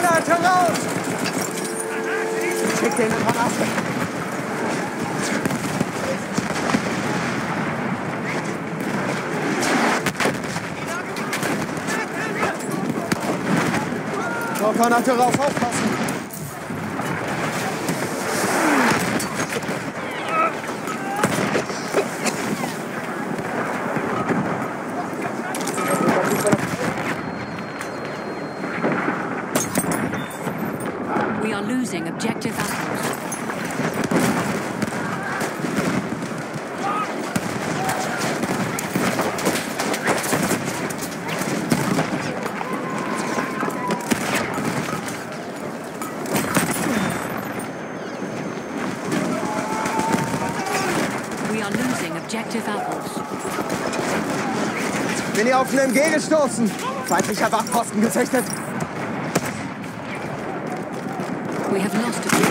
Granaten raus! Schick den Granaten! So, Granate raus, aufpassen! We are losing objective apples. We are losing objective apples. Bin ihr auf einen MG gestoßen? Feindlicher Wachposten gesichtet. We have lost objective.